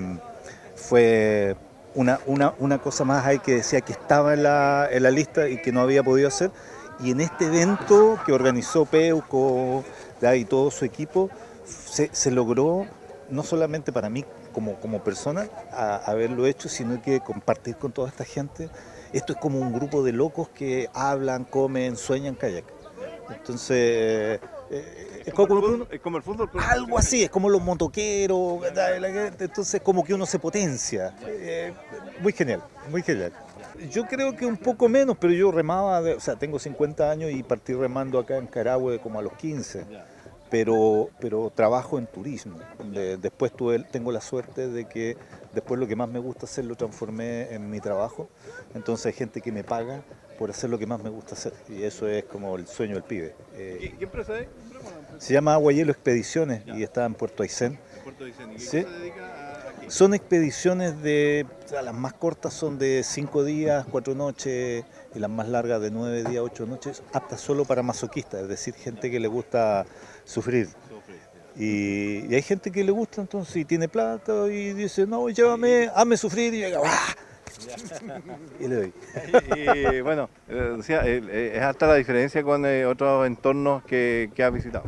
fue una, una, una cosa más ahí que decía que estaba en la, en la lista y que no había podido hacer. Y en este evento que organizó Peuco y todo su equipo, se, se logró, no solamente para mí como, como persona, a, haberlo hecho, sino que compartir con toda esta gente. Esto es como un grupo de locos que hablan, comen, sueñan kayak. Entonces, eh, es, como fútbol, es como el fútbol. Algo así, es como los motoqueros, entonces como que uno se potencia. Eh, muy genial, muy genial. Yo creo que un poco menos, pero yo remaba, de, o sea, tengo cincuenta años y partí remando acá en Carahue como a los quince. pero, pero trabajo en turismo. De, después tuve, tengo la suerte de que después lo que más me gusta hacer lo transformé en mi trabajo, entonces hay gente que me paga por hacer lo que más me gusta hacer, y eso es como el sueño del pibe. Eh, ¿Qué, ¿Qué empresa es? Se llama Agua Hielo Expediciones y está en Puerto Aysén. Puerto Aysén. ¿Y qué Sí. se dedica a aquí? Son expediciones de, o sea, las más cortas son de cinco días, cuatro noches, y las más largas de nueve días, ocho noches, aptas solo para masoquistas, es decir, gente que le gusta sufrir. Y, y hay gente que le gusta entonces y tiene plata y dice, no, llévame, hazme sufrir, y yo, ¡ah! Y le doy. Y, y, bueno, eh, decía, eh, es hasta la diferencia con eh, otros entornos que, que has visitado.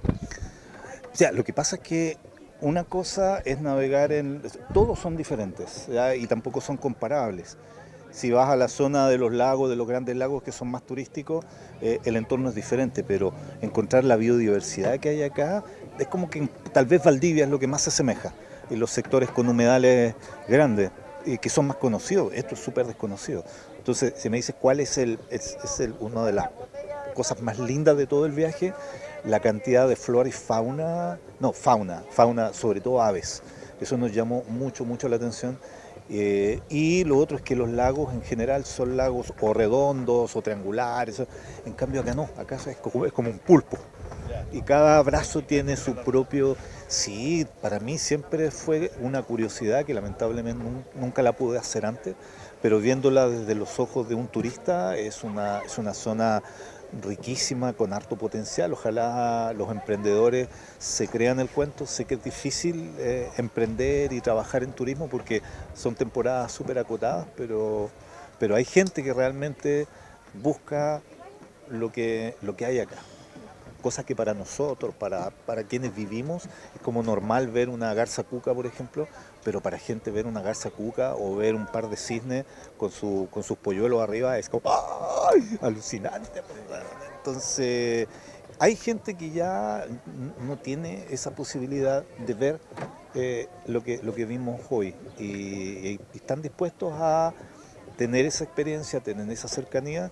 O sea, lo que pasa es que una cosa es navegar en... Todos son diferentes, ¿ya? Y tampoco son comparables. Si vas a la zona de los lagos, de los grandes lagos que son más turísticos, eh, el entorno es diferente, pero encontrar la biodiversidad que hay acá es como que tal vez Valdivia es lo que más se asemeja, y los sectores con humedales grandes, y que son más conocidos. Esto es súper desconocido. Entonces, si me dices cuál es, el, es, es el, una de las cosas más lindas de todo el viaje, la cantidad de flora y fauna, no, fauna, fauna, sobre todo aves. Eso nos llamó mucho, mucho la atención. Eh, y lo otro es que los lagos en general son lagos o redondos o triangulares. En cambio acá no, acá es como, es como un pulpo. Y cada brazo tiene su propio... Sí, para mí siempre fue una curiosidad que lamentablemente nunca la pude hacer antes, pero viéndola desde los ojos de un turista es una, es una zona riquísima, con harto potencial. Ojalá los emprendedores se crean el cuento. Sé que es difícil eh, emprender y trabajar en turismo porque son temporadas súper acotadas, pero, pero hay gente que realmente busca lo que, lo que hay acá. Cosa que para nosotros, para, para quienes vivimos, es como normal ver una garza cuca, por ejemplo, pero para gente ver una garza cuca o ver un par de cisnes con, su, con sus polluelos arriba es como ¡ay! Alucinante. Entonces, hay gente que ya no tiene esa posibilidad de ver eh, lo, que, lo que vimos hoy y, y están dispuestos a tener esa experiencia, tener esa cercanía,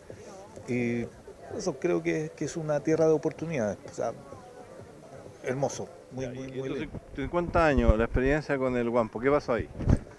y eso creo que, que es una tierra de oportunidades. O sea, hermoso, muy, muy, muy Entonces, lindo. cincuenta años, la experiencia con el guampo, ¿qué pasó ahí?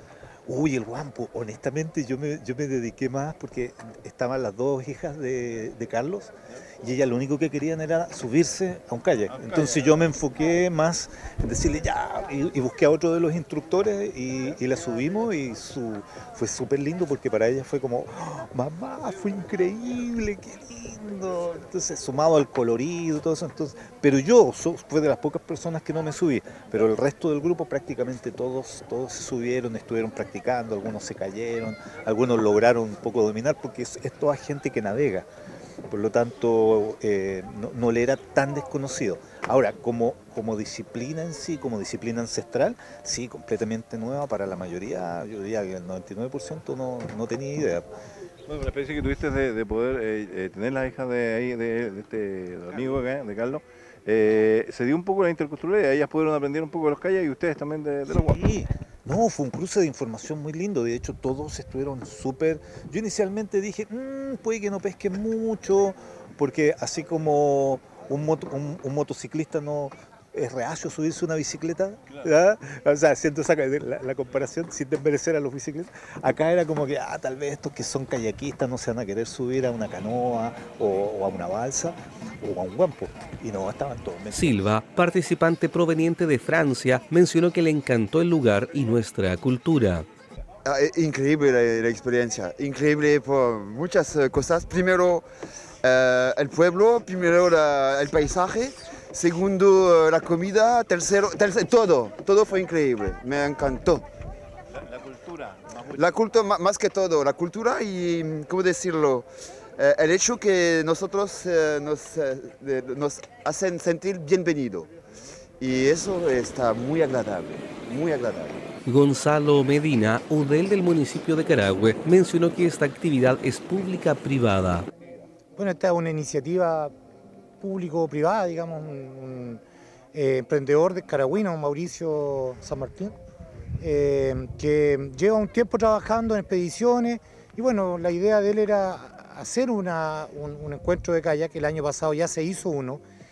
Uy, el guampo, honestamente yo me, yo me dediqué más porque estaban las dos hijas de, de Carlos y ellas lo único que querían era subirse a un kayak. Entonces yo me enfoqué más en decirle ya, y, y busqué a otro de los instructores y, y la subimos, y su, fue súper lindo porque para ella fue como, oh, mamá, fue increíble, qué lindo. Entonces, sumado al colorido y todo eso, entonces, pero yo so, fue de las pocas personas que no me subí, pero el resto del grupo prácticamente todos, todos se subieron, estuvieron practicando, algunos se cayeron, algunos lograron un poco dominar porque es, es toda gente que navega. Por lo tanto, eh, no, no le era tan desconocido. Ahora, como, como disciplina en sí, como disciplina ancestral, sí, completamente nueva para la mayoría. Yo diría que el noventa y nueve por ciento no, no tenía idea. Bueno, la experiencia que tuviste de, de poder eh, eh, tener la hija de, ahí, de, de este amigo acá, de Carlos, eh, se dio un poco la interculturalidad. Ellas pudieron aprender un poco de los kayaks y ustedes también de, de los guampos. Sí. No, fue un cruce de información muy lindo, de hecho todos estuvieron súper... Yo inicialmente dije, mmm, puede que no pesquen mucho, porque así como un, moto, un, un motociclista no es reacio a subirse una bicicleta, ¿verdad? O sea, siento esa, la, la comparación sin desmerecer a los bicicletas, acá era como que, ah, tal vez estos que son kayakistas no se van a querer subir a una canoa o, o a una balsa o a un guampo, y no, estaban todos metidos. Silva, participante proveniente de Francia, mencionó que le encantó el lugar y nuestra cultura. Ah, increíble la, la experiencia, increíble por muchas cosas. Primero, eh, el pueblo, primero la, el paisaje, segundo la comida, tercero, tercero, todo, todo fue increíble, me encantó. La, la cultura. La cultura, más que todo, la cultura y, ¿cómo decirlo? Eh, el hecho que nosotros eh, nos, eh, nos hacen sentir bienvenido. Y eso está muy agradable, muy agradable. Gonzalo Medina, udel del municipio de Carahue, mencionó que esta actividad es pública-privada. Bueno, esta es una iniciativa público-privada, digamos, un, un eh, emprendedor de caragüino, Mauricio San Martín, eh, que lleva un tiempo trabajando en expediciones, y bueno, la idea de él era hacer una, un, un encuentro de kayak. El año pasado ya se hizo uno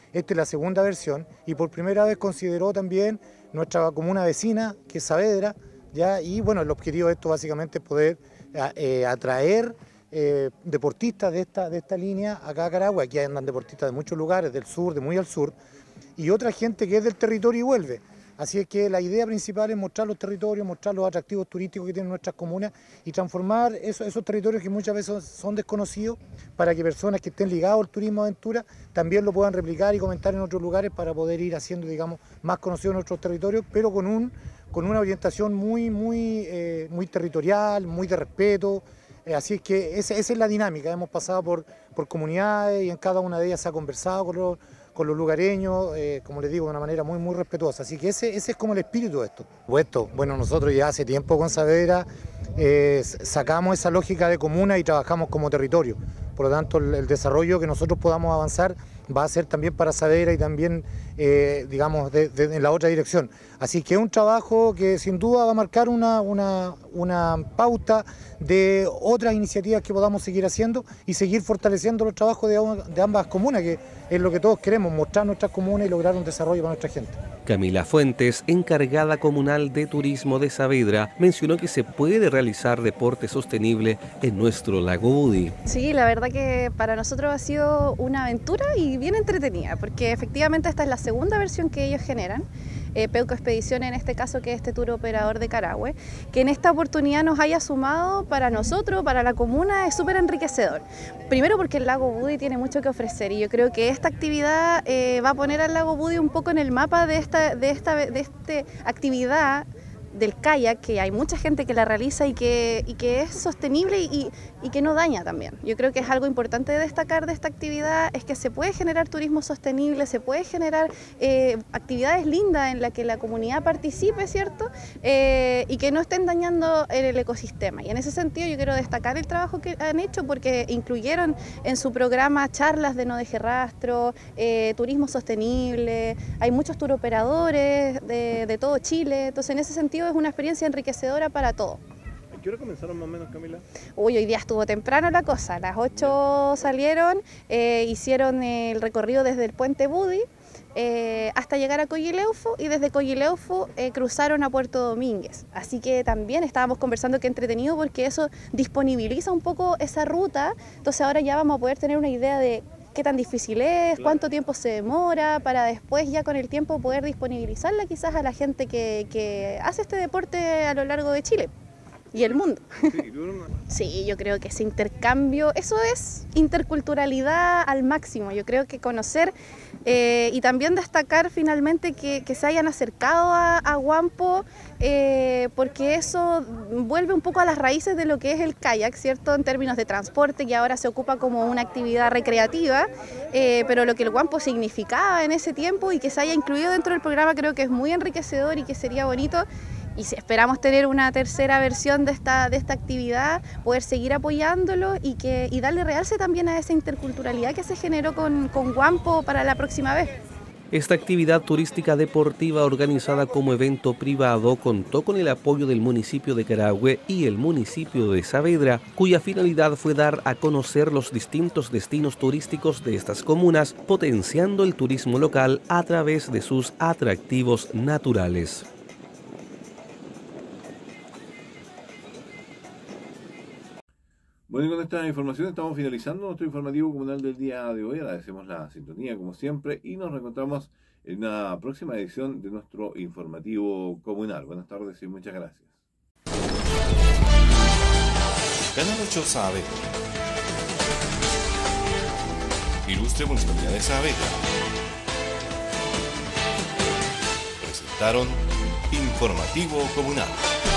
esta es la segunda versión y por primera vez consideró también nuestra comuna vecina, que es Saavedra, ¿ya? Y bueno, el objetivo de esto básicamente es poder eh, atraer eh, deportistas de esta, de esta línea acá a Carahue. Aquí andan deportistas de muchos lugares, del sur, de muy al sur, y otra gente que es del territorio y vuelve. Así es que la idea principal es mostrar los territorios, mostrar los atractivos turísticos que tienen nuestras comunas y transformar esos, esos territorios que muchas veces son desconocidos para que personas que estén ligadas al turismo aventura también lo puedan replicar y comentar en otros lugares para poder ir haciendo, digamos, más conocidos nuestros territorios, pero con, un, con una orientación muy, muy, eh, muy territorial, muy de respeto. Eh, así es que esa, esa es la dinámica. Hemos pasado por, por comunidades y en cada una de ellas se ha conversado con los con los lugareños, eh, como les digo, de una manera muy muy respetuosa. Así que ese, ese es como el espíritu de esto. Esto, bueno, nosotros ya hace tiempo con Saavedra eh, sacamos esa lógica de comuna y trabajamos como territorio. Por lo tanto, el, el desarrollo que nosotros podamos avanzar va a ser también para Saavedra y también, eh, digamos, de, de, en la otra dirección. Así que es un trabajo que sin duda va a marcar una, una, una pauta de otras iniciativas que podamos seguir haciendo y seguir fortaleciendo los trabajos de, de ambas comunas, que es lo que todos queremos, mostrar nuestras comunas y lograr un desarrollo para nuestra gente. Camila Fuentes, encargada comunal de turismo de Saavedra, mencionó que se puede realizar deporte sostenible en nuestro lago Budi. Sí, la verdad que para nosotros ha sido una aventura y bien entretenida, porque efectivamente esta es la segunda versión que ellos generan. Eh, Peuco Expedición en este caso, que es este tour operador de Carahue, que en esta oportunidad nos haya sumado para nosotros, para la comuna, es súper enriquecedor. Primero porque el lago Budi tiene mucho que ofrecer y yo creo que esta actividad eh, va a poner al lago Budi un poco en el mapa de esta, de esta de este actividad del kayak, que hay mucha gente que la realiza y que, y que es sostenible y, y que no daña también. Yo creo que es algo importante de destacar de esta actividad, es que se puede generar turismo sostenible, se puede generar eh, actividades lindas en las que la comunidad participe, ¿cierto? Eh, y que no estén dañando el ecosistema. Y en ese sentido yo quiero destacar el trabajo que han hecho, porque incluyeron en su programa charlas de no deje rastro, eh, turismo sostenible, hay muchos tour operadores de, de todo Chile, entonces en ese sentido es una experiencia enriquecedora para todos. ¿A qué hora comenzaron más o menos, Camila? Uy, hoy día estuvo temprano la cosa, a las ocho salieron, eh, hicieron el recorrido desde el puente Budi eh, hasta llegar a Coyileufu y desde Coyileufu eh, cruzaron a Puerto Domínguez. Así que también estábamos conversando que entretenido, porque eso disponibiliza un poco esa ruta, entonces ahora ya vamos a poder tener una idea de qué tan difícil es, claro, cuánto tiempo se demora, para después ya con el tiempo poder disponibilizarla quizás a la gente que, que hace este deporte a lo largo de Chile y el mundo. Sí, yo creo que ese intercambio, eso es interculturalidad al máximo. Yo creo que conocer eh, y también destacar finalmente que, que se hayan acercado a, a Wampo, eh, porque eso vuelve un poco a las raíces de lo que es el kayak, ¿cierto? En términos de transporte, que ahora se ocupa como una actividad recreativa, eh, pero lo que el Wampo significaba en ese tiempo y que se haya incluido dentro del programa creo que es muy enriquecedor y que sería bonito. Y si esperamos tener una tercera versión de esta, de esta actividad, poder seguir apoyándolo y, que, y darle realce también a esa interculturalidad que se generó con, con Wampo para la próxima vez. Esta actividad turística deportiva organizada como evento privado contó con el apoyo del municipio de Carahue y el municipio de Saavedra, cuya finalidad fue dar a conocer los distintos destinos turísticos de estas comunas, potenciando el turismo local a través de sus atractivos naturales. Bueno, y con esta información estamos finalizando nuestro informativo comunal del día de hoy. Agradecemos la sintonía como siempre y nos reencontramos en una próxima edición de nuestro informativo comunal. Buenas tardes y muchas gracias. Canal ocho Saavedra. Ilustre Municipalidad de Saavedra. Presentaron Informativo Comunal.